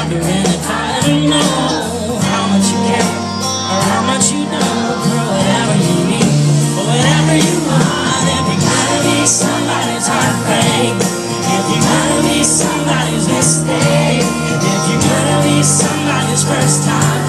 wondering if I ever know how much you care or how much you know. Girl, whatever you need or whatever you want, if you're gonna be somebody's heartbreak, if you're gonna be somebody's mistake, if you're gonna be somebody's first time,